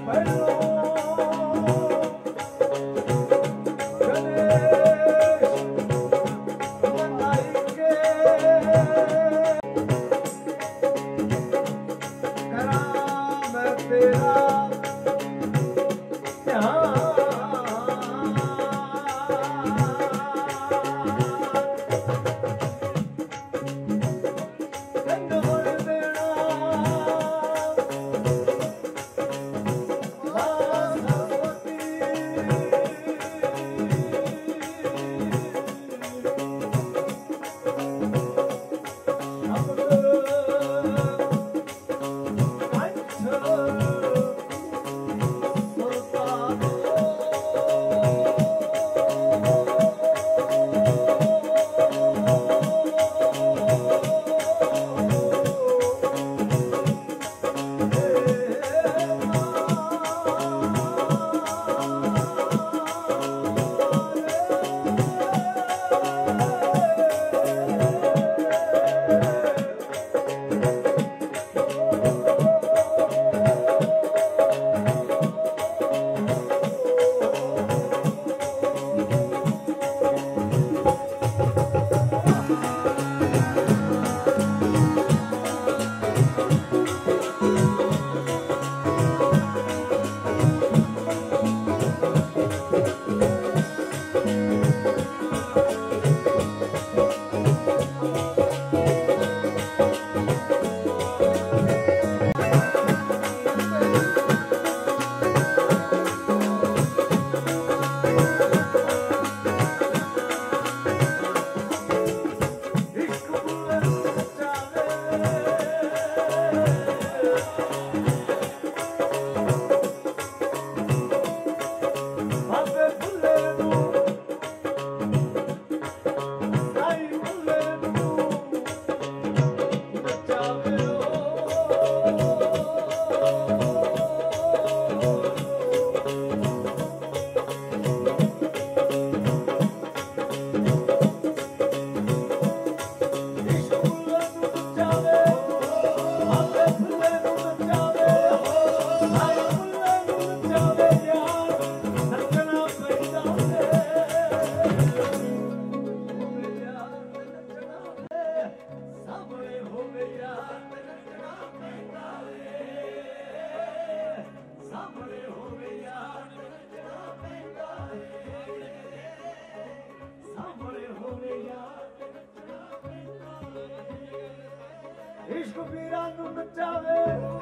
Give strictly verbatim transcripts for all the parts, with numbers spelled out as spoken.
इश्क पीरा नू नचावे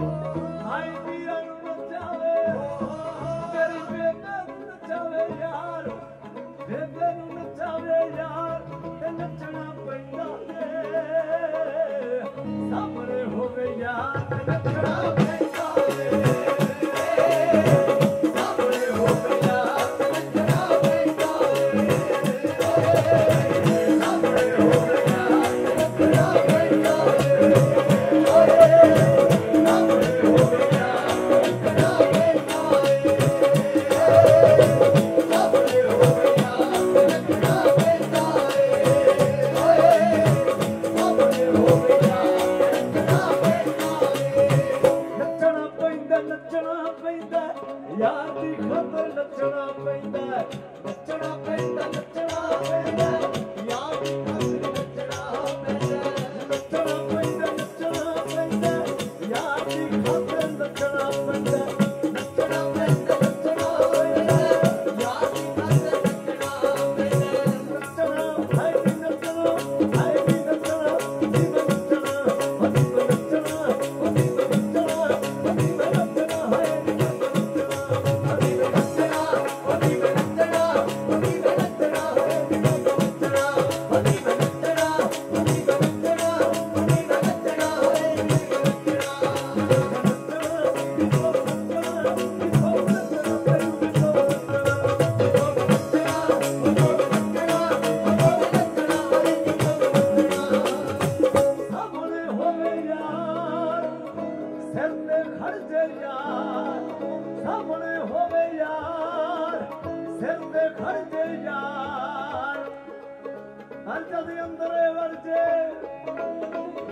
हाय पीरा नू नचावे तेरी बेबे नू नचावे यार बेबे नू नचावे यार ते नचना पैंदा ए सामने होवे यार ते नचना पैंदा ए सामने होवे यार ते नचना पैंदा ए सामने होवे यार ते नचना पैंदा यार दी खबर नचना पैंदा नचना पैंदा नचना पैंदा यार दी खबर नचना पैंदा नचना पैंदा नचना पैंदा यार दी खबर नचना पैंदा नचना पैंदा नचना पैंदा यार दी खबर नचना पैंदा नचना हाय दी नचना हाय दी नचना दी नचना हदी नचना हदी नचना हदी नचना हाय अंदरे वर्जे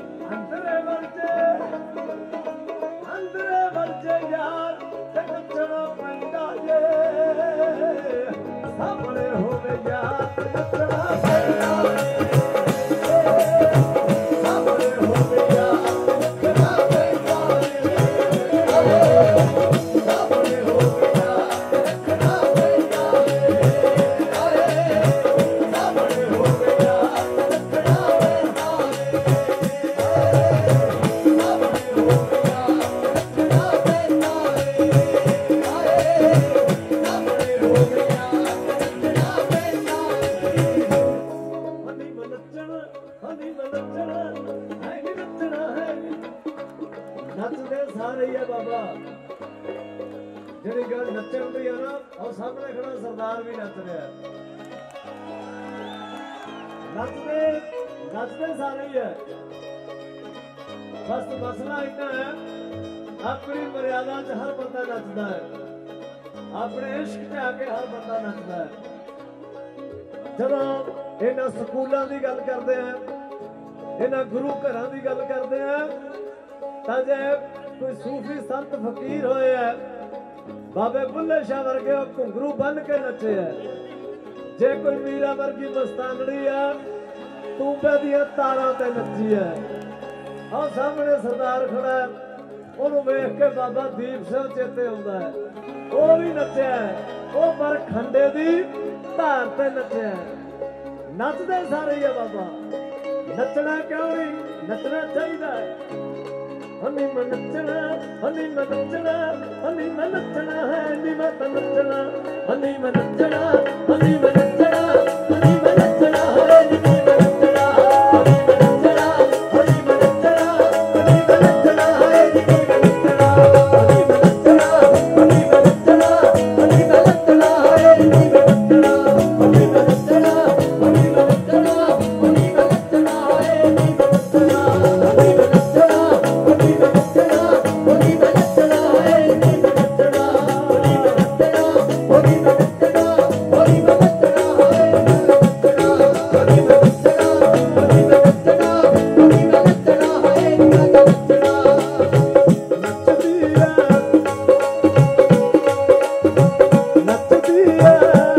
अंदरे वर्जे अंदरे वर्जे यार ते नचना ਸਾਹਮਣੇ ਹੋਵੇ ਯਾਰ ਨੱਚਣਾ ਪੈਂਦਾ ਸਾਹਮਣੇ ਹੋਵੇ ਯਾਰ ਨੱਚਣਾ ਪੈਂਦਾ ਸਾਹਮਣੇ ਹੋਵੇ ਯਾਰ ਨੱਚਣਾ ਪੈਂਦਾ ਸਾਹਮਣੇ ਹੋਵੇ ਯਾਰ ਨੱਚਣਾ ਪੈਂਦਾ नचते सारे ही है बाबा जी गल नचन की है ना और सामने खड़ा सरदार भी नच रहा नचते नचते सारे ही है बस मसला इतना है अपनी मर्यादा च हर बंदा नचता है अपने इश्क च आके हर बंदा नचता है जब इन्हां स्कूलों की गल करते हैं इन्हां गुरु घरां की गल करते हैं तां जे कोई सूफी संत फकीर होए है बाबे बुल्ले शाह वर्गे घुंघरू बन के नचे है जे कोई मीरा वर्गी मस्तानड़ी है तूंबे दियां तारां ते नची है और सामने सरदार खड़ा है ਉਹਨੂੰ ਵੇਖ ਕੇ ਬਾਬਾ ਦੀਪ ਸਿੰਘ ਚੇਤੇ ਆਉਂਦਾ ਹੈ ਉਹ ਵੀ ਨੱਚਿਆ ਉਹ ਪਰ ਖੰਡੇ ਦੀ ਧਾਰ ਤੇ ਨੱਚਿਆ ਨੱਚਦੇ ਸਾਰੇ ਹੀ ਆ ਬਾਬਾ ਨੱਚਣਾ ਕਿਉਂ ਨਹੀਂ ਨੱਚਣਾ ਚਾਹੀਦਾ ਹੈ ਹਨੀ ਮੈਂ ਨੱਚਣਾ ਹਨੀ ਮੈਂ ਨੱਚਣਾ ਹਨੀ ਮੈਂ ਨੱਚਣਾ ਹੈ ਹਨੀ ਮੈਂ ਤਾਂ ਨੱਚਣਾ ਹਨੀ ਮੈਂ ਨੱਚਣਾ ਹਨੀ ਮੈਂ ਨੱਚਣਾ ਹਨੀ ਮੈਂ ਨੱਚਣਾ ਹੈ ਹਨੀ ਮੈਂ ਨੱਚਣਾ ਹਨੀ ਮੈਂ ਨੱਚਣਾ ਹਨੀ ਮੈਂ ਨੱਚਣਾ ਹਨੀ ਮੈਂ ਨੱਚਣਾ ਹੈ ਹਨੀ ਮੈਂ ਨੱਚਣਾ ਹਨੀ ਮੈਂ ਨੱਚਣਾ ਹਨੀ ਮੈਂ ਨੱਚਣਾ ਹਨੀ ਮੈਂ ਨੱਚਣਾ ਹੈ ਹਨੀ ਮੈਂ ਨੱਚਣਾ ਹਨੀ ਮੈਂ ਨੱਚਣਾ ਹਨੀ ਮੈਂ ਨੱਚਣਾ ਹਨੀ ਮੈਂ ਨੱਚਣਾ ਹੈ ਹਨੀ ਮੈਂ ਨੱਚਣਾ ਹਨੀ ਮੈਂ ਨੱਚਣਾ ਹਨੀ ਮੈਂ ਨੱਚਣਾ ਹਨੀ ਮੈਂ ਨੱਚਣਾ ਹੈ ਹਨੀ ਮੈਂ ਨੱਚਣਾ ਹਨੀ ਮੈਂ ਨੱਚਣਾ ਹਨੀ ਮੈਂ ਨੱਚਣਾ ਹਨੀ ਮੈਂ ਨੱਚਣਾ ਹੈ ਹਨੀ ਮੈਂ ਨੱਚਣਾ ਹਨੀ ਮੈਂ ਨੱਚਣਾ ਹਨੀ ਮੈਂ ਨੱਚਣਾ ਹੈ ਹਨੀ ਮੈਂ ਨੱਚਣਾ ਨੱਚਦੀ ਹੈ ਨੱਚਦੀ ਹੈ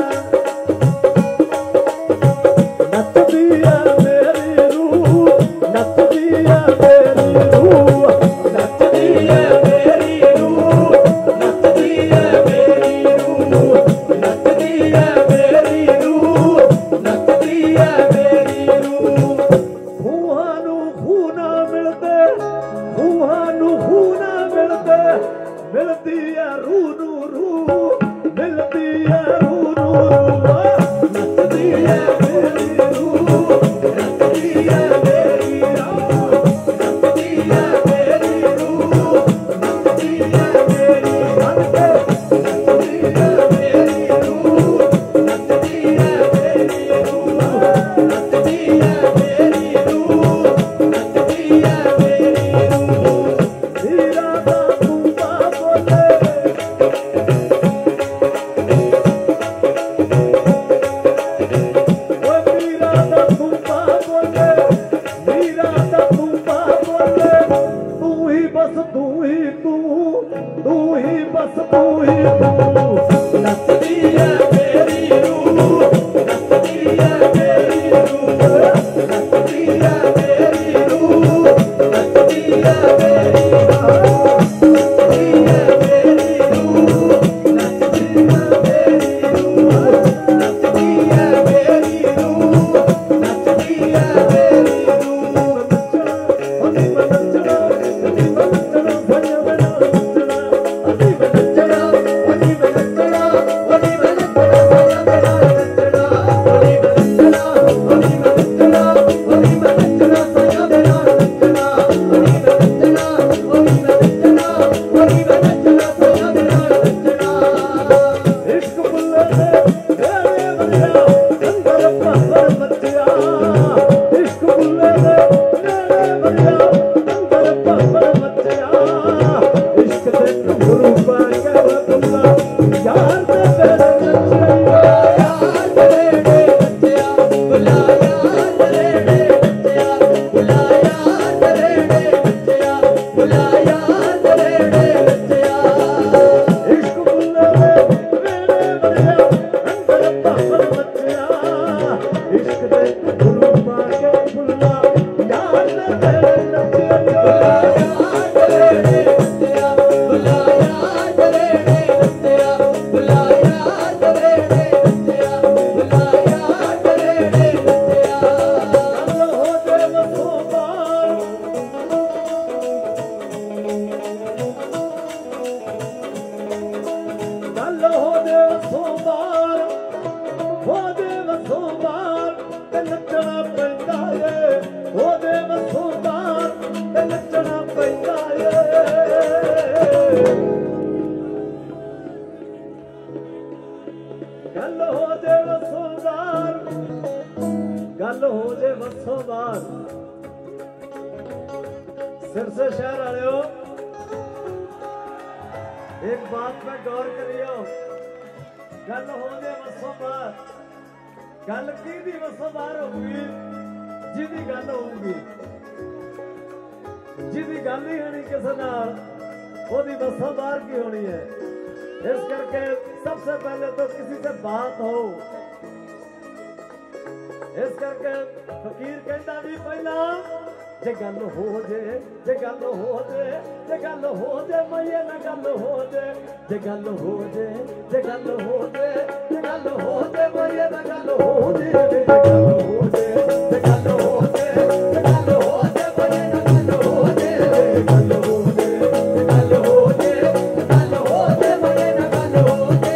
ਨੱਚਦੀ ਹੈ ਮੇਰੀ ਰੂਹ ਨੱਚਦੀ ਹੈ ਮੇਰੀ ਰੂਹ ਨੱਚਦੀ ਹੈ ਮੇਰੀ ਰੂਹ ਨੱਚਦੀ ਹੈ ਮੇਰੀ ਰੂਹ ਨੱਚਦੀ ਹੈ ਮੇਰੀ ਰੂਹ ਨੱਚਦੀ ਹੈ ਮੇਰੀ ਰੂਹ ਖੂਹਾਂ ਨੂੰ ਖੂਹ ਨਾ ਮਿਲਦੇ ਖੂਹਾਂ ਨੂੰ ਖੂਹ ਨਾ ਮਿਲਦੇ ਮਿਲਦੀ ਹੈ ਰੂਹ ਨੂੰ ਰੂਹ ਮਿਲਦੀ ਹੈ ਰੂਹ ਨੂੰ ਰੂਹ ਨੱਚਦੀ ਹੈ ਮੇਰੀ ਰੂਹ ਨੱਚਦੀ ਹੈ ਮੇਰੀ ਰੂਹ ਨੱਚਦੀ ਹੈ ਮੇਰੀ ਰੂਹ ਨੱਚਦੀ ਹੈ ਮੇਰੀ ਨੱਚਦੀ ਹੈ ਮੇਰੀ ਰੂਹ ਨੱਚਦੀ ਹੈ ਮੇਰੀ ਰੂਹ ਨੱਚਦੀ ਹੈ ਮੇਰੀ ਰੂਹ ਨੱਚਦੀ ਹੈ ਮੇਰੀ ਰੂਹ ਹੀਰਾ ਦਾ ਤੂੰਬਾ ਬੋਲੇ ਓਏ ਮੀਰਾ ਦਾ ਤੂੰਬਾ ਬੋਲੇ ਮੀਰਾ ਦਾ ਤੂੰਬਾ ਬੋਲੇ ਤੂੰ ਹੀ ਬਸ ਤੂੰ ਹੀ ਤੂੰ ਤੂੰ ਹੀ ਬਸ ਤੂੰ ਹੀ ਤੂੰ ਨੱਚਦੀ ਹੈ ਮੇਰੀ ਰੂਹ ਨੱਚਦੀ ਹੈ ਮੇਰੀ ਰੂਹ ਨੱਚਦੀ ਹੈ ਮੇਰੀ ਰੂਹ ਨੱਚਦੀ ਹੈ ਮੇਰੀ ਰੂਹ ਨੱਚਦੀ ਹੈ ਮੇਰੀ ਰੂਹ ਨੱਚਦੀ ਹੈ ਮੇਰੀ ਰੂਹ ਨੱਚਦੀ ਹੈ ਮੇਰੀ ਰੂਹ ਨੱਚਦੀ ਹੈ ਮੇਰੀ ਰੂਹ ਨੱਚਣਾ ਹਨੀ ਮੈਂ ਨੱਚਣਾ ਹਨੀ ਮੈਂ ਨੱਚਣਾ ਭਈਆ ਮੈਂ ਨੱਚਣਾ ਹਨੀ ਮੈਂ ਨੱਚਣਾ ਹਨੀ ਮੈਂ ਨੱਚਣਾ ਹਨੀ ਮੈਂ ਨੱਚਣਾ ਭਈਆ ਮੈਂ ਨੱਚਣਾ ਹਨੀ ਮੈਂ ਨੱਚਣਾ ਹਨੀ ਮੈਂ ਨੱਚਣਾ ਹਨੀ ਮੈਂ ਨੱਚਣਾ ਭਈਆ ਮੈਂ ਨੱਚਣਾ ਹਨੀ ਮੈਂ ਨੱਚਣਾ ਹਨੀ ਮੈਂ ਨੱਚਣਾ ਹਨੀ ਮੈਂ ਨੱਚਣਾ ਭਈਆ ਮੈਂ ਨੱਚਣਾ ਇਸ਼ਕ ਬੁੱਲੇ ਦੇ ਢੇਰੇ ਵਰਿਆ ਅੰਦਰ ਭਾਵਰ ਮੱਚਿਆ ਇਸ਼ਕ ਬੁੱਲੇ ਦੇ ਢੇਰੇ ਵਰਿਆ ਅੰਦਰ ਭਾਵਰ ਮੱਚਿਆ ਇਸ਼ਕ ਦੇ ਘੁੰਗਰੂ ਪਾ ਕੇ ਬੁੱਲਾ ਯਾਰ ਦੇ ਤੇਰੇ ਨੱਚਿਆ ਯਾਰ ਦੇ ਨੱਚਿਆ ਬੁਲਾ ਯਾਰ ਦੇ ਨੱਚਿਆ ਬੁਲਾ ਯਾਰ ਦੇ ਨੱਚਿਆ ਬੁਲਾ ਯਾਰ ਦੇ ਨੱਚਿਆ ਇਸ਼ਕ ਬੁੱਲੇ ਦੇ ਢੇਰੇ ਵਰਿਆ ਅੰਦਰ ਭਾਵਰ गल हो दे सोमवार हो दे सोमवार ते नचना पैंदा ए हो दे सोमवार ते नचना पैंदा ए गल हो दे सोमवार गल हो दे सोमवार सिर से शहर वाले एक बात पे गौर करियो गल हो दे वसोबार गल की दी वसोबार होगी जिदी गल होगी जिदी गल ही होनी किसी नाल ओदी वसोबार की होनी है। इस करके सबसे पहले तो किसी से बात हो इस करके फकीर कहता भी पहला जे गल हो जे जे गल हो जे जे गल हो जे मैया ना गल हो जे जे गल हो जे जे गल हो जे जे गल हो जे मैया ना गल हो जे जे गल हो जे जे गल हो जे जे गल हो जे मैया ना गल हो जे जे गल हो जे जे गल हो जे जे गल हो जे मैया ना गल हो जे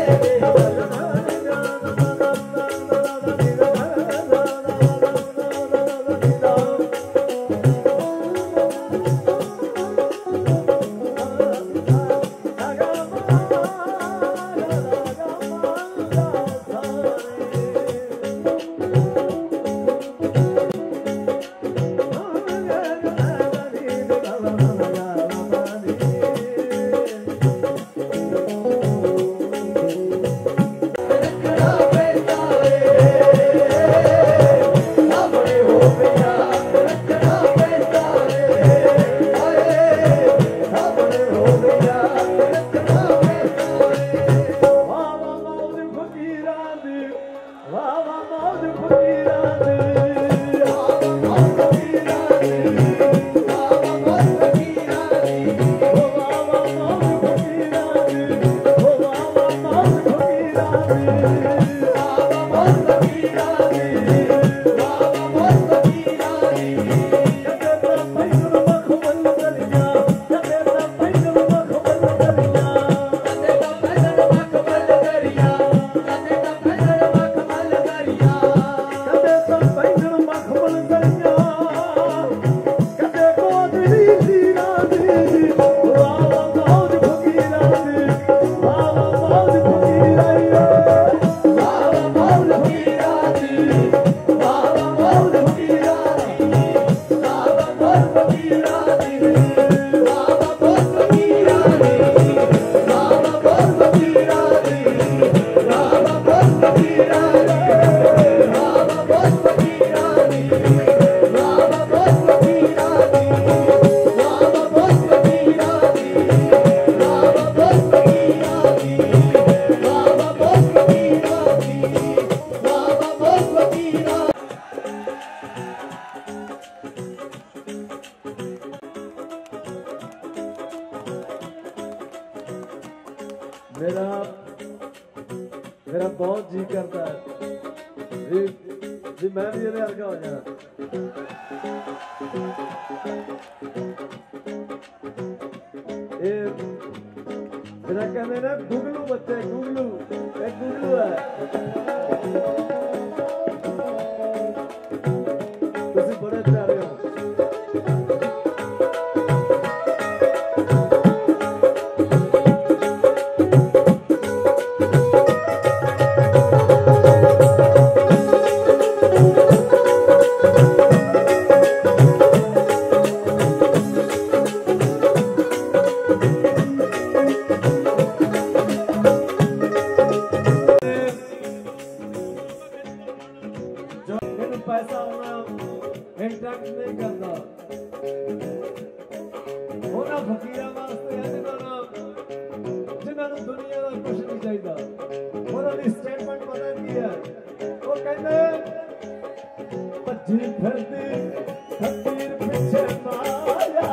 मेरा मेरा बहुत जी करता है जी जी मैं भी ये हल्का हो जाना ये मेरा कहने ना गुगलू बच्चे गुगलू एक गुगलू है तुसी बड़े प्यारे हो पैसा होना इंटरेक्ट नहीं करता होना फकीरा वास्ते है जिन्होंने जिन्होंने दुनिया का कुछ नहीं चाहिए उन्होंने स्टेटमेंट पता की है वो कहते भज्जी फिरती फकीर पीछे माया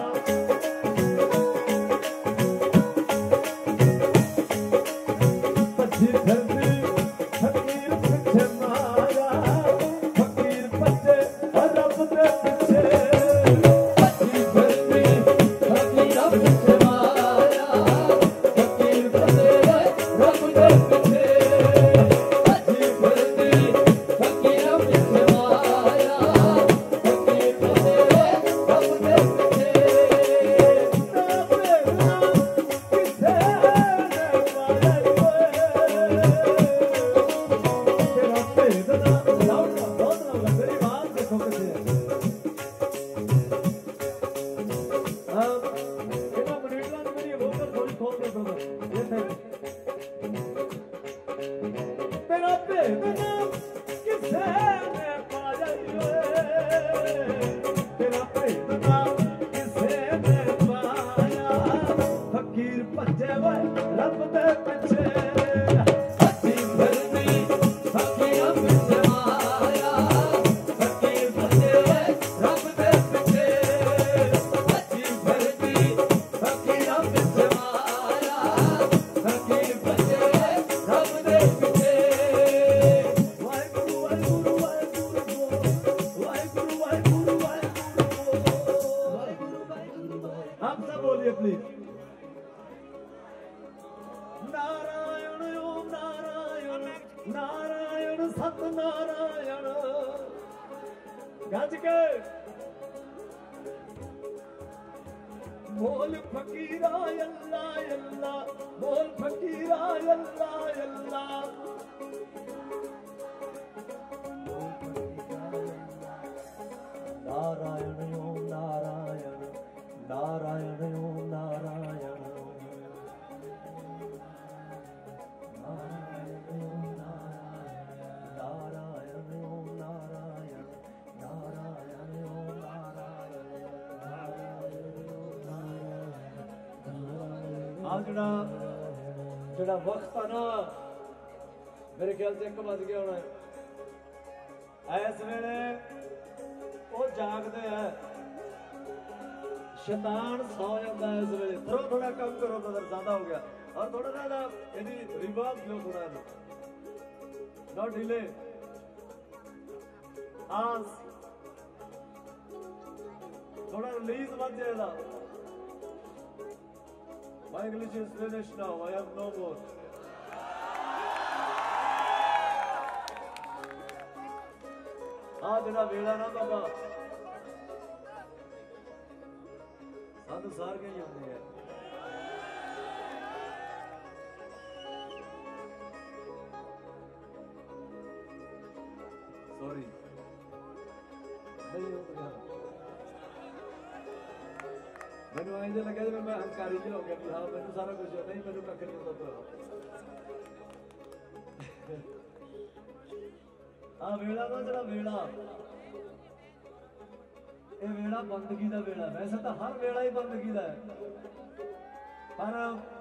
भज्जी फिरती फकीर पीछे माया Rock तेरा भेद ना किसे ने पाया तेरा भेद ना किसे ने पाया फकीर भजे वे रब दे पिछे हसी फिरदी फकीर पिछे माया फकीर भजे वे रब दे पिछे हसी फिरदी फकीर पिछे माया फकीर भजे वे रब दे पिछे वाहिगुरु वाहिगुरु वाहिगुरु वाहिगुरु वाहिगुरु वाहिगुरु आप सब बोलिए प्लीज नारायण ओम नारायण नारायण सतनारायण गज के बोल फकीरा अल्लाह अल्लाह बोल फकीरा अल्लाह अल्लाह नारायण ओम नारायण नारायण ओम नारायण नारायण ओम नारायण नारायण ओम नारायण नारायण ओम नारायण आ जड़ा जड़ा वक्त है ना मेरे ख्याल से एक बज गया होना इस वेले वो जागते हैं शैतान सौ जाता है इस वेले थोड़ा थोड़ा कम करो ब्रदर ज्यादा हो गया और थोड़ा ज्यादा यदि रिवाज लो थोड़ा नॉट डिले आज थोड़ा रिलीज मत जाएगा My English is finished now. I have no more. हाँ जरा वेला ना बाबा साधु सार के ही होते हैं सॉरी नहीं होता मैंने आई जो लगा मैं अहंकारी जी हो गया हाँ मैंने सारा कुछ नहीं मैंने कख नहीं होता हाँ वेला ना जरा वेला ये वेला बंदगी का वेला वैसे तो हर वेला ही बंदगी का है पर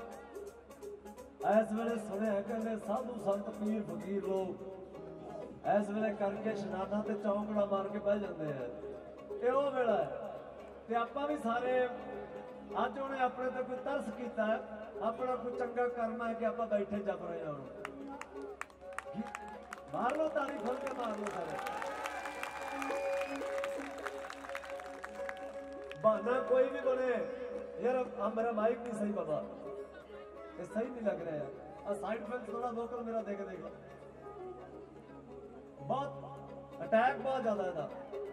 इस वेले सुने है कहते साधु संत पीर फकीर लोग इस वेले करके शनाना ते चौंकड़ा मार के बह जाते हैं ये वो वेला है ते आपां भी सारे अज उन्हें अपने ते कोई तरस किया है अपना कोई चंगा करना है कि आप बैठे जप रहे हैं मार लो ताली खोल के मार लो सारे बहाना कोई भी बने यार अब मेरा माइक नहीं सही बाबा ये सही नहीं लग रहा है और साइड इफेक्ट थोड़ा वोकल मेरा देख देगा बहुत अटैक बहुत ज्यादा है था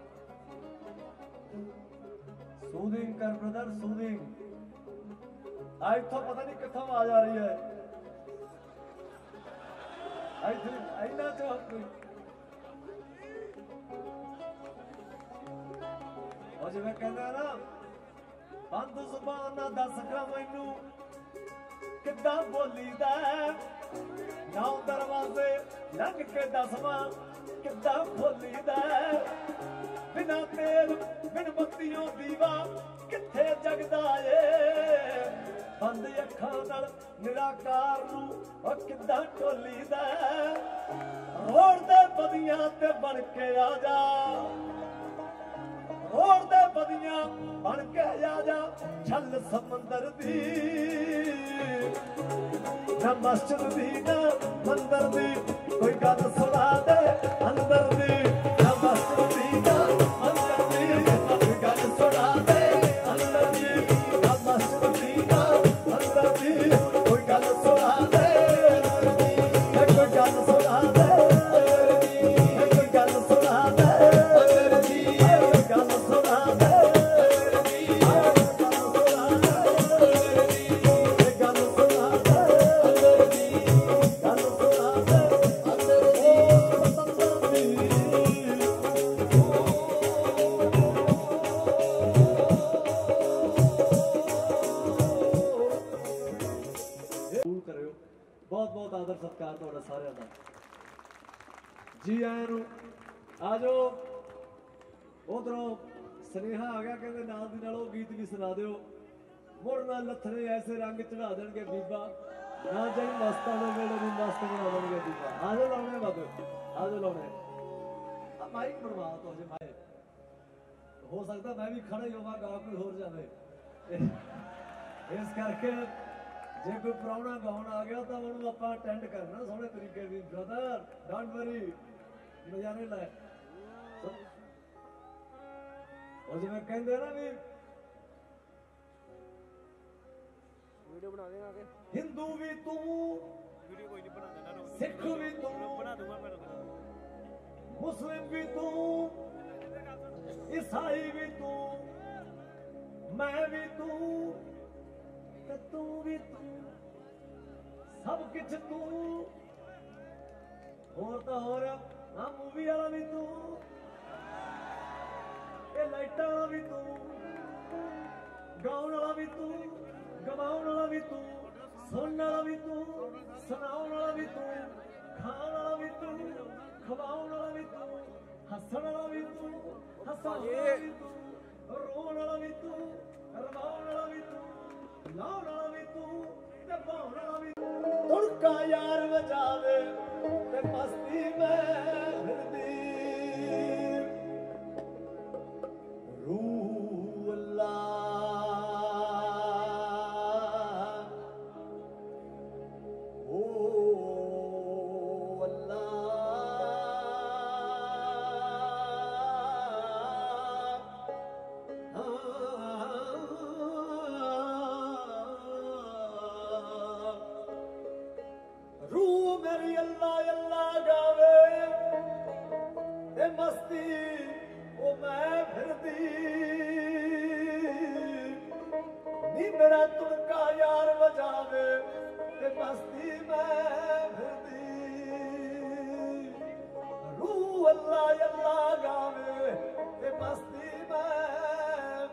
सूदिंग कर ब्रदर सूदिंग आज तो पता नहीं कितना आवाज आ रही है आई थिंक आई ना जो और जो मैं कहता है ना बंद जुबान ना दस का मैनू किदा बोली दा नौ दरवाजे लंघ के दसवां किदा बोली दा बिना तेल बिन बत्तियों दीवा किथे जगदा ए बंद अखां नाल निराकार नू ओ किदा टोली दा रोड दे बदियां ते बन के आ जा रोड दे बदियां बन के आ जा छल समंदर दी ना मस्जिद दी ना मंदिर दी कोई गल सुना दे अंदर दी ना मस्जिद दी ना मंदिर दी कोई गल सुना दे अंदर दी ना मस्जिद दी ना मंदिर दी कोई गल सुना दे कोई गल सुना दे कोई गल सुना दे कोई गल सुना दे Oh कर रहे हो। बहुत बहुत आदर सत्कार तुहाडा सारिਆਂ ਦਾ। जी आया नूं आ जाओ। उधरों सुनेहा आ गया कहते नाल दी नाल गीत भी सुना दिओ। मुड़ ना लथड़े ऐसे रंग चढ़ा देणगे बीबा ना जाई मस्तां दे वेले नूं मस्त बना देणगे बीबा। आ जाओ लाउणे बाबे आ जाओ लाउणे। आ माइक बनवा तो जे माए हो सकता मैं भी खड़ा ही होवां गा कोई होर जावे इस करके जे कोई प्राहुणा गाउण आ गया तो उहनूं आपां अटेंड करना सोहणे तरीके दी। ब्रदर डोंट वरी नज़ारे लै। और जिवें कहंदे ना भी वीडियो बना देगा आगे। हिंदू भी तू वीडियो कोई नहीं बना देना। सिख भी तू बना दूंगा मैं। मुस्लिम भी तू ईसाई भी तू मैं भी तू ते तू भी तू सब कुछ तू होर तो होर। हाँ मूवी वाला भी तू ये लाइटां वाला भी तू गाउण वाला भी तू गवाउण वाला भी तू सुनने वाला भी तू सुनाउण वाला भी तू खाण वाला भी तू खवाउण वाला भी तू हसण वाला भी तू हसाउण वाला भी तू रोण वाला भी तू रवाउण वाला भी तू लाउण वाला भी तू ते भाउण वाला भी तू। तुड़का यार वजावे ते मस्ती में फिरदी रूह अल्लाह मस्ती ओ मैं फिरदी नी मेरा तुड़का यार बजावे ते मस्ती मैं फिरदी रूह अल्लाह अल्लाह गावे ते मस्ती में।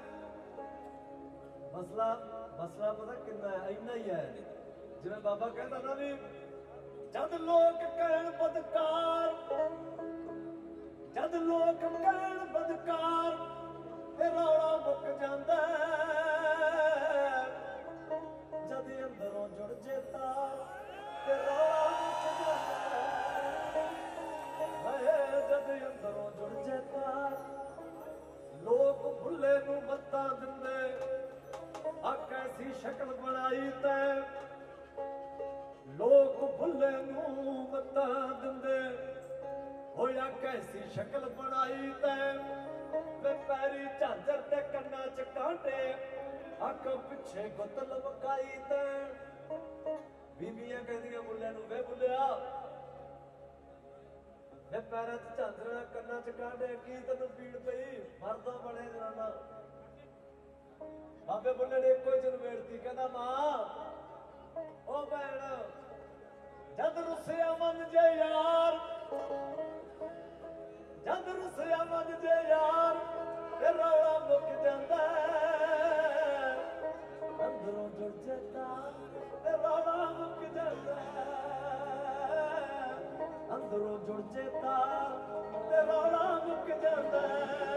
मसला मसला पता कितना है इन्ना ही है जिवें बाबा कहता ना भी जद लोग कहण बदकार जद लोग कहण बदकार ते रौला मुक जांदा जद अंदरों जुड़ जे तार ते रौला मुक जांदा जद अंदरों जुड़ जे तार। लोग भुल्ले नूं मत्तां दिंदे आ कैसी शक्ल बनाई तै लोग भुल्ले नूं मत्तां दिंदे होया कैसी शक्ल बनाई तै वे पैरी झांजर ते कन्ना च कांटे अख पिछे गुत लमकाई तै। बीबियां कहदियां बुल्ले नूं वे बुल्लिया वे पैरां च झांजर कन्ना च कांटे की तैनूं पीड़ पई मरदा बने जनाना। बाबे बुल्ले ने इक्को ही चनवेड़ती कहंदा मां ओ भैण जद रुसिया मन जे यार जद रुसिया मन जे यार ते रौला मुक जांदा अंदरों जुड़ जाता ते रौला मुक जांदा अंदरों जुड़ जाता ते रौला मुक जांदा।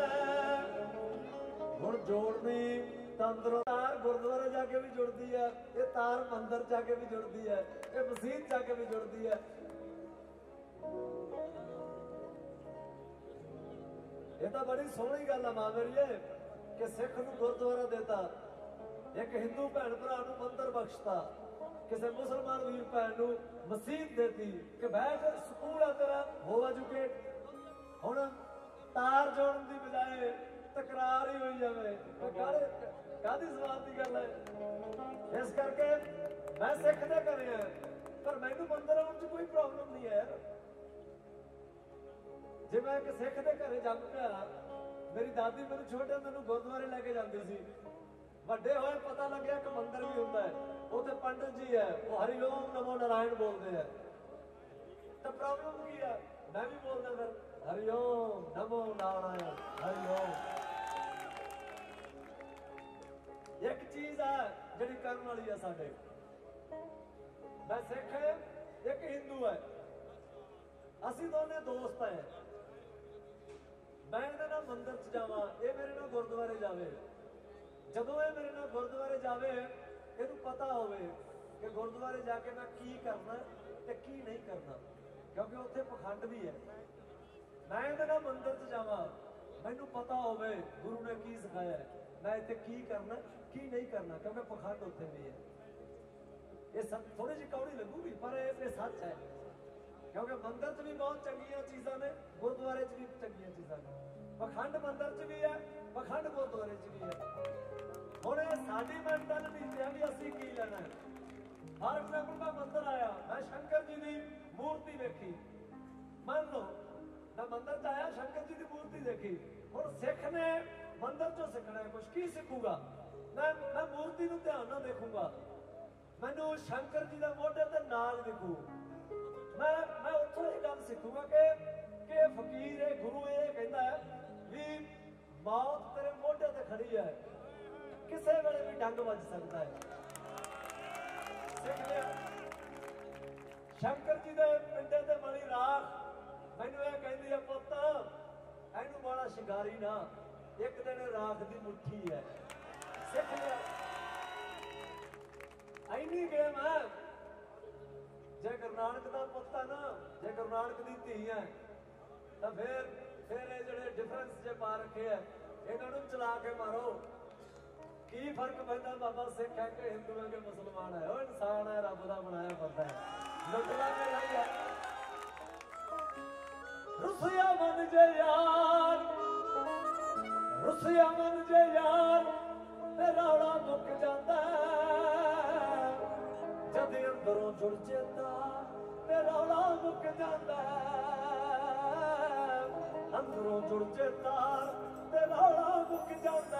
हुण जोड़नी अंदरों तार गुरुद्वारे जाके भी जुड़ती है ये तार मंदिर जाके भी जुड़ती है ये मसीत जाके भी जुड़ती है। ये तो बड़ी सोहनी गल है मां मेरी कि सिख नूं गुरुद्वारा देता एक हिंदू भैन भरा नूं मंदिर बख्शता किसी मुसलमान वीर भैन नूं मसीत देती कि बैठ स्कूल है तेरा हो एजुकेट। हुण तार जोड़न की बजाय तकरार ही होई जावे कादी सवाल की गल है। इस करके मैं सिख दे घरे आ पर मैनूं मंदिर आउण च कोई प्रॉब्लम नहीं है। जे मैं एक सिख दे घरे जम पिया मेरी दादी मैनूं छोटे मैनूं गुरुद्वारे लैके जांदी सी वड्डे होए पता लग्या कि मंदिर भी हुंदा है उत्थे पंडित जी है वो हरि ओम नमो नारायण बोलते हैं तो प्रॉब्लम की है मैं भी बोलदा फिर हरि ओम नमो नारायण हरि ओम। एक चीज है जिहड़ी करन वाली है साडे मैं सिख है एक हिंदू है, असी दोने दोस्त है। मैं इहदे नाल मंदिर च जावां, ये मेरे नाल गुरुद्वारे जावे। जदों ये मेरे नाल गुरुद्वारे जावे इहनूं पता होवे कि गुरुद्वारे जाके मैं की करना ते की नहीं करना, क्योंकि उत्थे पखंड भी है। मैं इहदे नाल मंदिर च जावां, मैनूं पता होवे गुरु ने की सिखाया है, मैं इत्थे की करना की नहीं करना, क्योंकि पखंड उत्थे भी है। ये सब थोड़ी जी कौड़ी लगूगी पर ये सच है, क्योंकि मंदिर च भी बहुत चंगियां चीज़ां ने, गुरुद्वारे च भी चंगियां चीज़ां ने। पखंड मंदिर च भी है, पखंड गुरुद्वारे च भी है। हुण ये साडी मैंटालिटी है भी असीं की लेना है। फॉर एग्जाम्पल मैं मंदिर आया, मैं शंकर जी की मूर्ति देखी, मान लो मैं मंदिर च आया शंकर जी की मूर्ति देखी। हुण सिख ने मंदिर चो सीखना है कुछ, की सीखूगा? मैं मैं मूर्ति नूं ध्यान नाल देखूंगा, मैनूं शंकर जी का मोढे ते नाग दिखू, मैं मैं उत्थों ये गल सीखूंगा कि कि फकीर है, गुरु ये कहता है भी मौत तेरे मोढे ते खड़ी है, किसी वेले भी डंग वज सकता है। सीख लिया। शंकर जी के पिंडे ते मली राख मैनूं ये कहंदी है, पुत्त इहनूं बड़ा शिंगारी ना, एक दिन राख दी मुट्ठी है। सीख लिया। इन्नी गेम है। जे गुरु नानक दा पुत्त है ना, जे गुरु नानक दी धी है, तो फिर फिर ये जिहड़े डिफरेंस जे पा रखे है इन्हां नूं चला के मारो। की फर्क पैंदा बाबा सिख है कि हिंदू है कि मुसलमान है? वो इंसान है, रब दा बनाया बंदा है। लुटला के लाई है रुसिया मन जे यार, रुसिया मन जे यार ते रौला मुक जांदा जद अंदरों जुड़ जाता ते रौला मुक जाता, अंदरों जुड़ जाता ते रौला मुक जाता।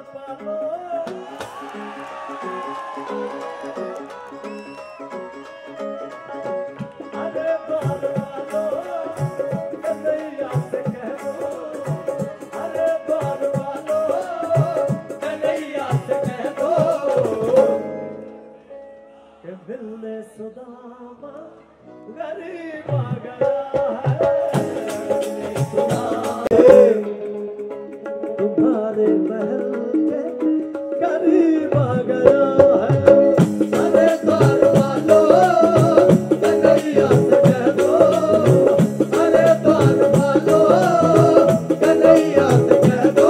पालो अरे बाल वालो कन्हैया से कह दो अरे बाल वालो कन्हैया से कह दो कि दिल में सुदामा गरीब आ गया तुम्हारे महल के करीब आ गया है अरे द्वार वालो कन्हैया से कह दो अरे द्वार वालो कन्हैया से कह दो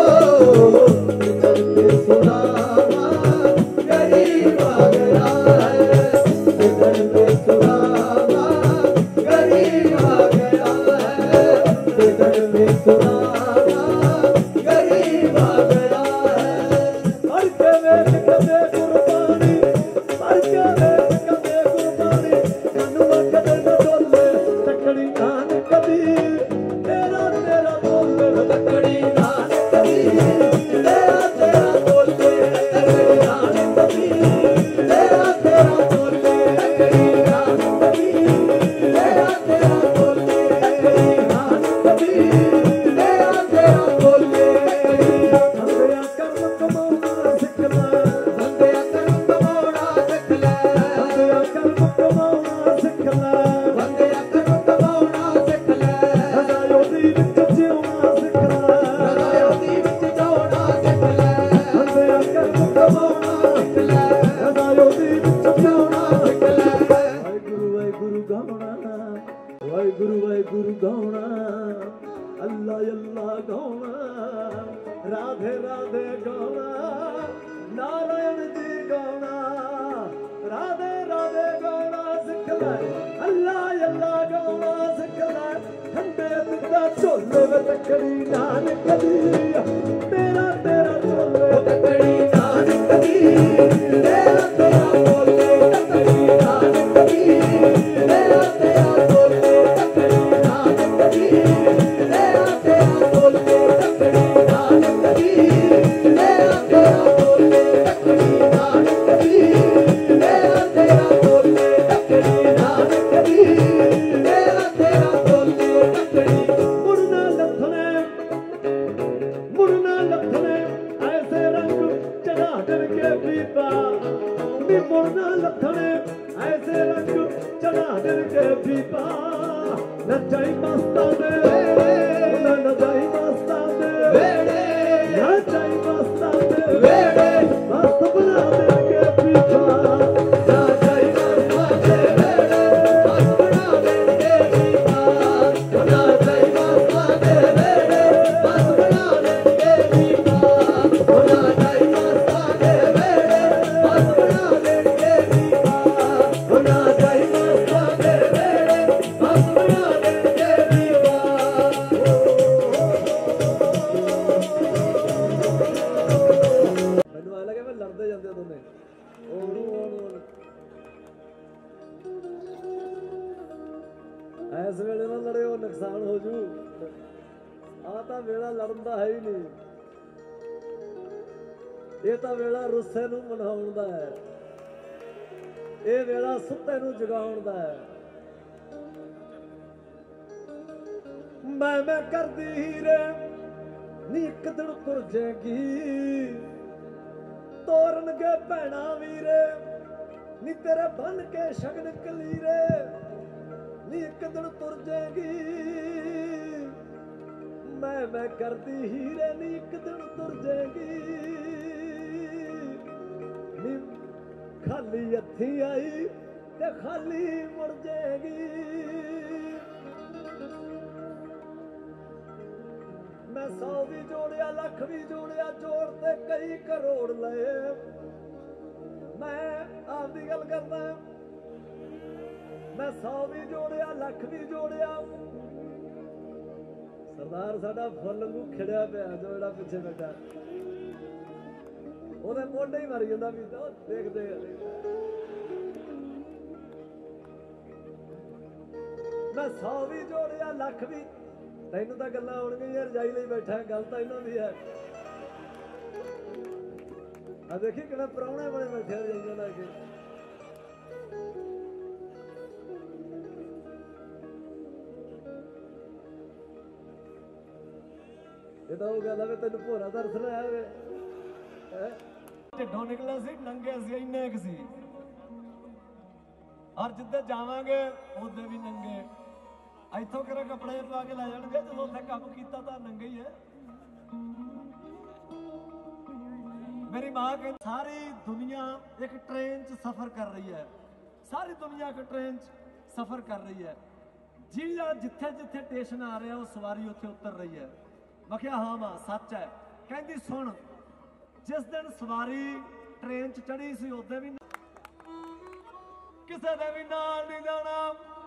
चल के सुदामा गरीब आ गया है इधर में सुदामा गरीब आ गया है इधर में सुदामा गरीब आ गया है हर के वेद कदे कुर्बानी हर के वेद कदे कुर्बानी मनुआ कदे न डोले तकड़ी नान कभी तेरा तेरा बोले तकड़ी नान कभी तेरा तेरा बोले तकड़ी नान कभी तेरा तेरा बोले तकड़ी नान कभी तेरा तेरा बोले तकड़ी नान कभी तेरा तेरा बोले बंदिया कर्म कमाਉਣਾ ਸਿੱਖ ਲੈ बंदिया कर्म कमाਉਣਾ ਸਿੱਖ ਲੈ बंदिया कर्म कमाਉਣਾ ਸਿੱਖ ਲੈ बंदिया कर्म कमाਉਣਾ ਸਿੱਖ ਲੈ ਹਜ਼ਾਰੋਂ ਦੀ ਵਿੱਚ ਜਿਉਣਾ ਸਿੱਖ ਲੈ ਹਜ਼ਾਰੋਂ ਦੀ ਵਿੱਚ ਜਿਉਣਾ ਸਿੱਖ ਲੈ बंदिया कर्म कमाਉਣਾ ਸਿੱਖ ਲੈ ਹਜ਼ਾਰੋਂ ਦੀ ਵਿੱਚ ਜਿਉਣਾ ਸਿੱਖ ਲੈ ਵਾਹਿਗੁਰੂ ਵਾਹਿਗੁਰੂ ਗਾਉਣਾ ਵਾਹਿਗੁਰੂ ਵਾਹਿਗੁਰੂ ਗਾਉਣਾ ਅੱਲਾ ਅੱਲਾ ਗਾਉਣਾ राधे राधे गौना नारायण जी गौना राधे राधे गौना सिख ले अल्लाह अल्लाह गौना सिख ले ठंडे पिता झोले में तकड़ी नानक दी तेरा तेरा झोले तकड़ी नानक दी तेरा तेरा बोले तकड़ी नानक दी तेरा तेरा बोले तकड़ी नानक दी तेरा तेरा बोले तकड़ी नानक दी तेरा तेरा बोले तकड़ी नानक दी तेरा तेरा बोले तकड़ी नानक दी तेरा तेरा बोले तकड़ी मुड़ना लथने मुड़ना लथने ऐसे रंग चढ़ा कर के पीता नी मुड़ना लथने ऐसे रंग चढ़ा कर के पीता नचाई मस्ता दे नचाई मस्ता दे नचाई मस्ता दे मस्त बना दे के पीता नचाई मस्ता दे मस्त बना दे के पीता नचाई मस्ता दे मस्त बना दे के पीता नचाई मस्ता दे मस्त बना दे के पीता नचाई मस्ता दे मस्त बना दे के पीता ਮੈਨੂੰ ਆ ਲੱਗਾ ਮੈਂ ਲੜਦੇ ਜਾਂਦੇ ਦੋਨੇ ਉਹਨੂੰ ਉਹਨੂੰ ਐਸ ਵੇਲੇ ਨਾਲ ਲੜਿਓ ਨੁਕਸਾਨ ਹੋ ਜੂ ਆ ਤਾਂ ਵੇਲਾ ਲੜਨ ਦਾ ਹੈ ਹੀ ਨਹੀਂ ਇਹ ਤਾਂ ਵੇਲਾ ਰੁੱਸੇ ਨੂੰ ਮਨਾਉਣ ਦਾ ਹੈ ਇਹ ਵੇਲਾ ਸੁੱਤੇ ਨੂੰ ਜਗਾਉਣ ਦਾ ਹੈ ਮੈਂ ਮੈਂ ਕਰਦੀ ਹੀਰੇ ਨੀ ਇੱਕ ਦਿਨ ਤੁਰ ਜਾਏਗੀ ਤੋਰਨਗੇ ਭੈਣਾ ਵੀਰੇ ਨੀ ਤੇਰੇ ਬੰਨ ਕੇ ਸ਼ਗਨ ਕਲੀਰੇ ਨੀ ਇੱਕ ਦਿਨ ਤੁਰ ਜਾਏਗੀ ਮੈਂ ਮੈਂ ਕਰਦੀ ਹੀਰੇ ਨੀ ਇੱਕ ਦਿਨ ਤੁਰ ਜਾਏਗੀ ਨੀ ਖਾਲੀ ਹੱਥੀਂ ਆਈ ਤੇ ਖਾਲੀ ਮੁੜ ਜਾਏਗੀ मैं सौ भी जोड़िया लख भी जोड़िया जोड़ते कई करोड़ लए मैं आपकी गल करदा मैं सौ भी जोड़िया लख भी जोड़िया सरदार साडा फुल वांगू खिड़िया पिया जो जेड़ा पिछे बैठा ਉਹਦੇ ਮੋਢੇ ਹੀ ਮਰ ਜਾਂਦਾ ਵੀ ਤਾਂ ਦੇਖਦੇ ਮੈਂ ਸੌ ਵੀ ਜੋੜਿਆ ਲੱਖ ਵੀ ਤੈਨੂੰ ਤਾਂ ਗੱਲਾਂ ਆਉਣਗੀਆਂ ਯਾਰ ਰਜਾਈ ਲਈ ਬੈਠਾ ਗੱਲ ਤਾਂ ਇਹਨਾਂ ਦੀ ਹੈ आ देखी कि प्राहुणे बड़े बैठे जाइए लाके ये तो हो गया लगे तेन भोरा दर्श लाया वे ढिड्डों निकला सी नंगे सी इन्ने क सी और जिद्दे जावांगे उदे भी नंगे इथों कर कपड़े पा के लै जाएंगे जो उत्थे काम किया तो नंगे ही है। मेरी माँ के सारी दुनिया एक ट्रेन च सफर कर रही है, सारी दुनिया एक ट्रेन च सफर कर रही है जी जिथे जिथे स्टेशन आ रहा है वो सवारी उत्थे उतर रही है। मैं क्या हाँ मां सच है। कहती सुन जिस दिन सवारी ट्रेन च चढ़ी सी उदे भी किसी ने भी नाल नहीं जाना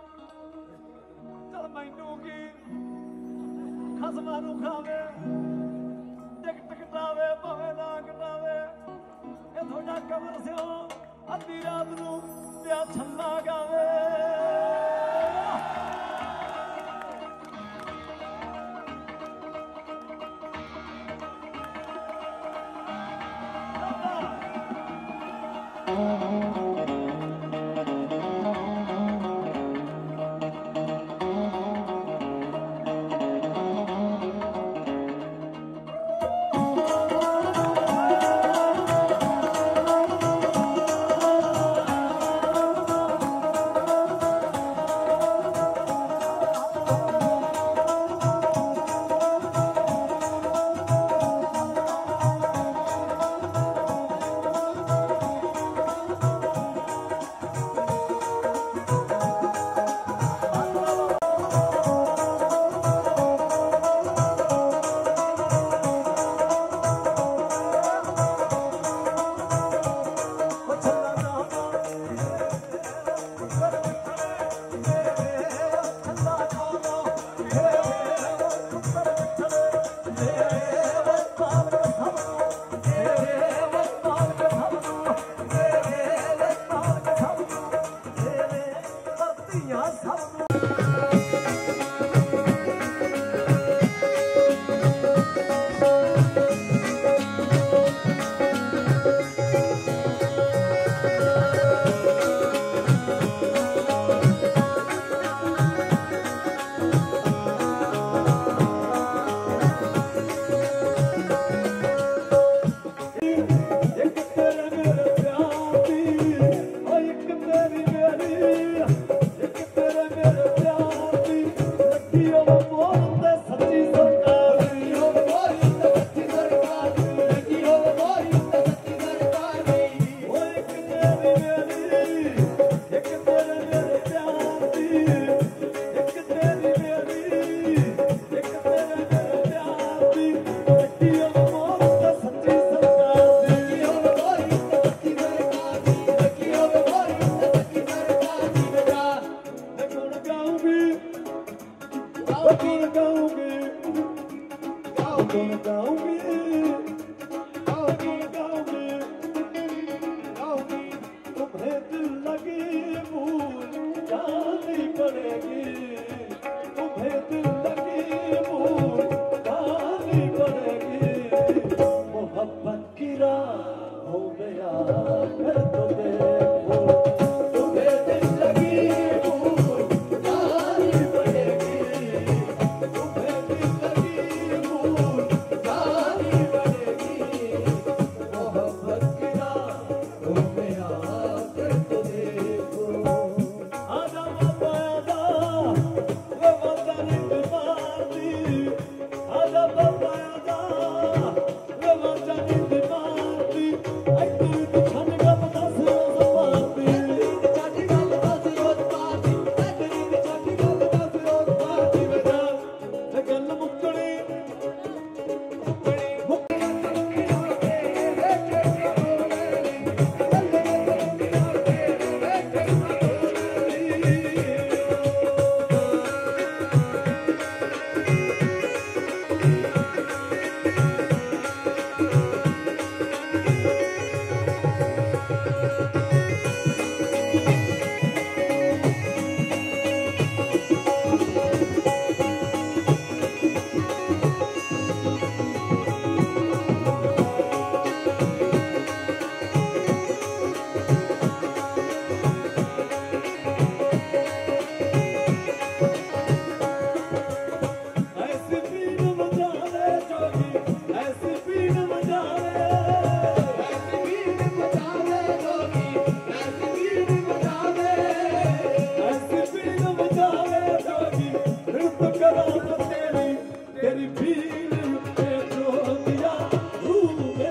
चल मैनू की खसमा नू खावे टिकट कटावे भावे ना कटावे ये थोड़ा कमर से हो अद्धी रात नू प्या छल्ला गावे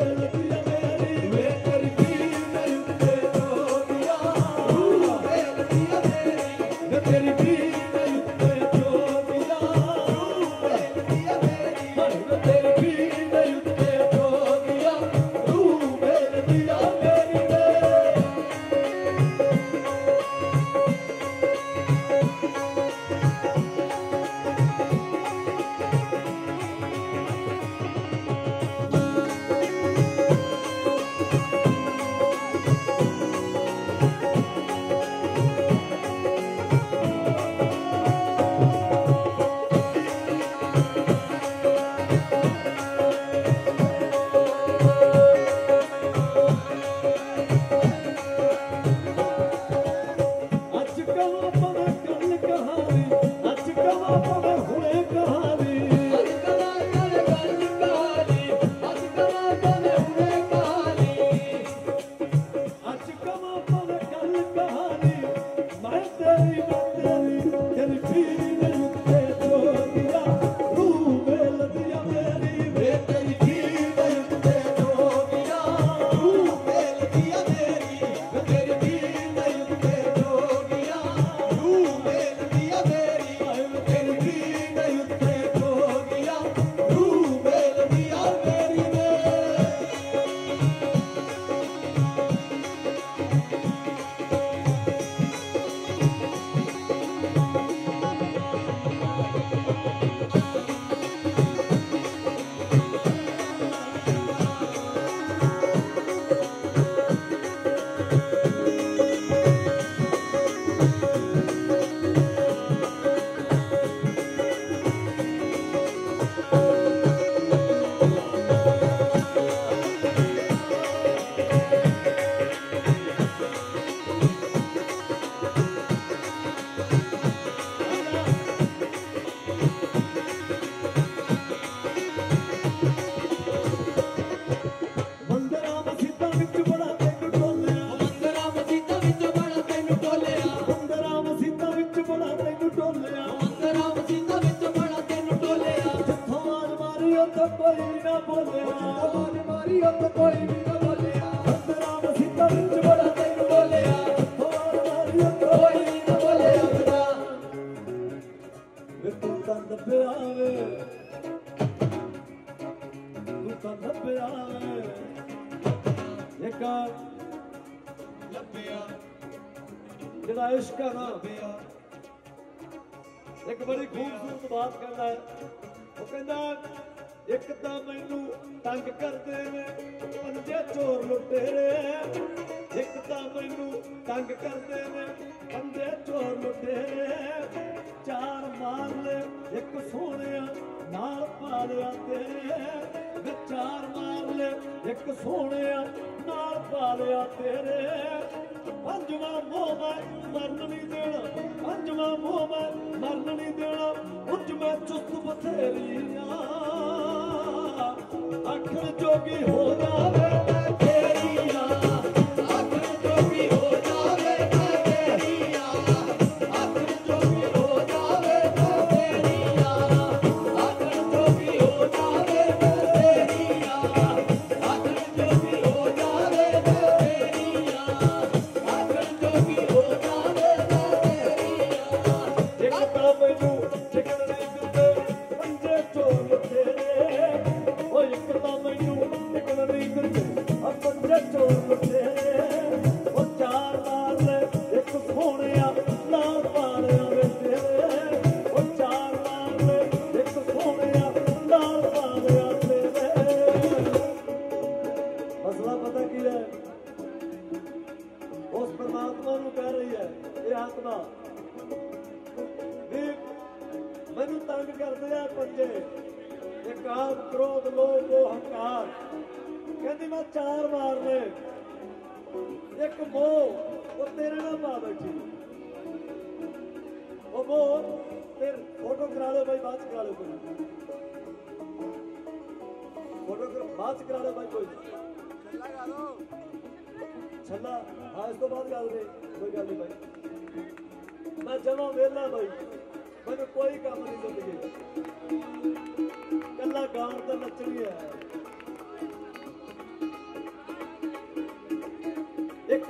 एक बड़ी खूबसूरत बात कहता है, वो कहता एक तो मैनू तंग करते ने पंजे चोर लुटेरे, एक तो मैनू तंग करते ने पंजे चोर लुटेरे, चार मार ले एक सोने नाल पा लिया तेरे, चार मार ले एक सोने नाल पा लिया तेरे, पंजवा मोह मैं मरन नहीं देना, पंजवा मोह मैं मरन नहीं देना, उच मैं चुस्त बथेरिया आखिर जोगी हो जावे तेरिया, आखिर जोगी हो जावे तेरिया, आखिर जोगी हो जावे तेरिया, आखिर जोगी हो जावे तेरिया, आखिर जोगी हो जावे तेरिया, आखिर जोगी हो जावे तेरिया, एक तो मैनू चिकन नहीं दिंदे पंजे चोर तेरे, ओ एक तो मैनू चिकन नहीं दिंदे आ पंजे चोर तेरे, ओ चार मार ले एक सोहणिया नाल पा लिया वे तेरे, ओ चार मार ले एक सोहणिया नाल पा लिया तेरे। मसला पता की है, उस परमात्मा नूं कह रही है ये आत्मा भी मैनू तंग करदे आ पंजे, ये काम क्रोध लोभ मोह हंकार, कहती मैं चार मार ले एक मोह वो तेरे नाल पा बैठी, वो मोह फिर फोटो करा लो भाई, बाद करा लो कोई फोटो बाद करा लो भाई, कोई छला हाँ इस तो बाद गल नहीं, कोई गल नहीं भाई, मैं जमा वेला भाई, मैंने कोई काम नहीं जिंदगी, कला गाउन तो नचनी है।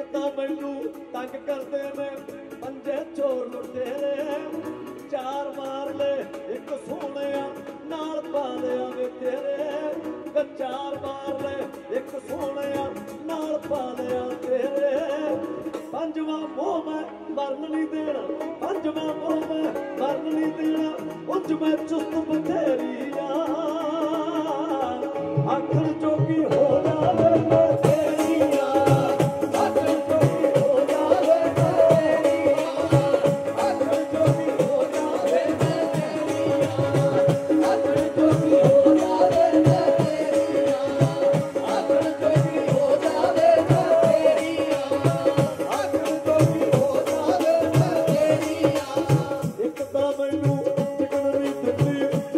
ਤਾਂ ਮੈਨੂੰ ਤੰਗ ਕਰਦੇ ਨੇ ਪੰਜੇ ਚੋਰ ਲੁਟੇਰੇ ਚਾਰ ਮਾਰ ਲੈ ਇੱਕ ਸੋਹਣਿਆ ਨਾਲ ਪਾ ਲਿਆ ਵੇ ਤੇਰੇ ਚਾਰ ਮਾਰ ਲੈ ਇੱਕ ਸੋਹਣਿਆ ਨਾਲ ਪਾ ਲਿਆ ਤੇਰੇ ਪੰਜਵਾਂ ਮੋਹ ਮੈਂ ਮਰਨ ਨਹੀਂ ਦੇਣਾ ਪੰਜਵਾਂ ਮੋਹ ਮੈਂ ਮਰਨ ਨਹੀਂ ਦੇਣਾ ਉੱਚ ਮੈਂ ਚੁਸਤ ਬਥੇਰੀ ਆ ਆਖਰ ਜੋਗੀ ਹੋ ਜਾਵੇ ਮੈਂ ਤੇਰੀ ਆ ਆਖਰ ਜੋਗੀ ਹੋ ਜਾਵੇ ਮੈਂ ਤੇਰੀ ਆ ਆਖਰ ਜੋਗੀ ਹੋ ਜਾਵੇ ਮੈਂ ਤੇਰੀ ਆ ਆਖਰ ਜੋਗੀ ਹੋ ਜਾਵੇ ਮੈਂ ਤੇਰੀ ਆ ਆਖਰ ਜੋਗੀ ਹੋ ਜਾਵੇ ਮੈਂ ਤੇਰੀ ਆ ਆਖਰ ਜੋਗੀ ਹੋ ਜਾਵੇ ਮੈਂ ਤੇਰੀ ਆ ਇੱਕ ਤਾਂ ਮੈਨੂੰ ਟਿਕਣ ਨਹੀਂ ਦਿੰਦੀ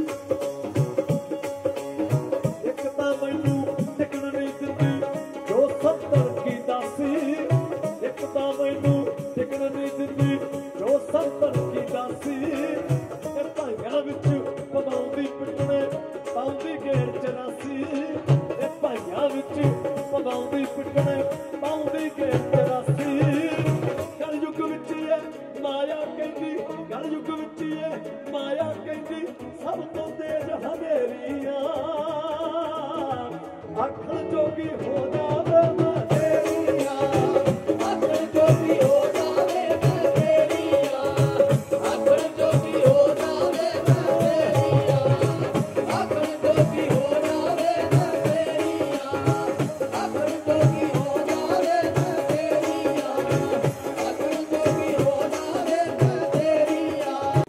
ਇੱਕ ਤਾਂ ਮੈਨੂੰ ਟਿਕਣ ਨਹੀਂ ਦਿੰਦੀ ਜੋ ਸੱਤਰ ਕੀ ਦਾਸੀ ਇੱਕ ਤਾਂ ਮੈਨੂੰ ਟਿਕਣ ਨਹੀਂ ਦਿੰਦੀ ਜੋ ਸੱਤਰ ਕੀ ਦਾਸੀ ਇਹ ਭਾਈਆਂ ਵਿੱਚ ਪਵਾਉਂਦੀ ਪਿੱਟਣੇ ਪਾਉਂਦੀ ਗੇਰ ਚਰਾਸੀ ਇਹ ਭਾਈਆਂ ਵਿੱਚ ਪਵਾਉਂਦੀ ਪਿੱਟਣੇ ਪਾਉਂਦੀ ਗੇਰ ਚਰਾਸੀ ਕਲਯੁੱਗ ਵਿੱਚ ਇਹ ਮਾਇਆ ਕਹਿੰਦੀ ਕਲਯੁੱਗ ਵਿੱਚ ਇਹ ਮਾਇਆ ਕਹਿੰਦੀ ਸਭ ਤੋਂ ਤੇਜ਼ ਹਨੇਰੀਆਂ ਆਖਰ ਜੋਗੀ ਹੋ ਜਾਵੇ ਮੈਂ ਤੇਰੀ ਆ ਆਖਰ ਜੋਗੀ ਹੋ ਜਾਵੇ ਮੈਂ ਤੇਰੀ ਆ ਆਖਰ ਜੋਗੀ ਹੋ ਜਾਵੇ ਮੈਂ ਤੇਰੀ ਆ ਆਖਰ ਜੋਗੀ ਹੋ ਜਾਵੇ ਮੈਂ ਤੇਰੀ ਆ ਆਖਰ ਜੋਗੀ ਹੋ ਜਾਵੇ ਮੈਂ ਤੇਰੀ ਆ ਆਖਰ ਜੋਗੀ ਹੋ ਜਾਵੇ ਮੈਂ ਤੇਰੀ ਆ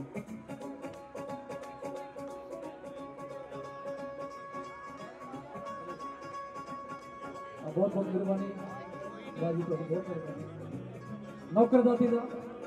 बहुत बहुत मेहरबानी राजी को बहुत मेहरबानी नौकर दाती दा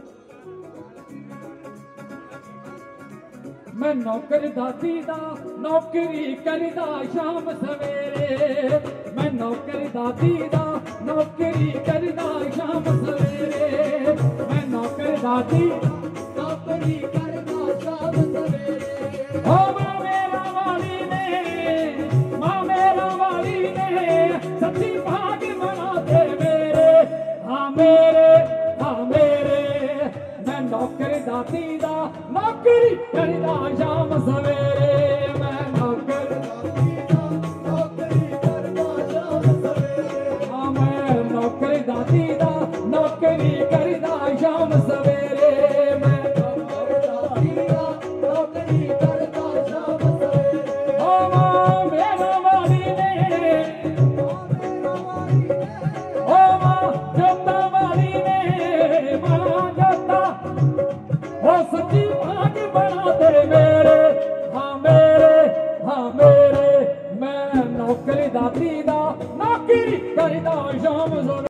मैं नौकर दाती दा नौकरी करदा शाम सवेरे मैं नौकर दाती दा नौकरी करदा शाम सवेरे मैं नौकर दाती नौकरी करदा शाम सवेरे ओ मां मेरा वाली ने मां मेरा वाली ने सच्ची भाग बना दे मेरे हाँ मेरे हाँ मेरे मैं नौकर दाती दा नौकरी करदा शाम सवेरे मैं नौकर दाती दा नौकरी करदा शाम सवेरे हाँ मैं नौकर दाती दा नौकरी करदा शाम सवेरे मैं नौकर दाती दा नौकरी करदा शाम सवेरे हाँ मां मेरा वाली ने ओ मां जोता वाली ने मां जोता ओ सच्ची भाग बना दे मेरे हाँ मेरे हाँ मेरे मैं नौकरी दाती दा नौकरी करदा शाम सवेरे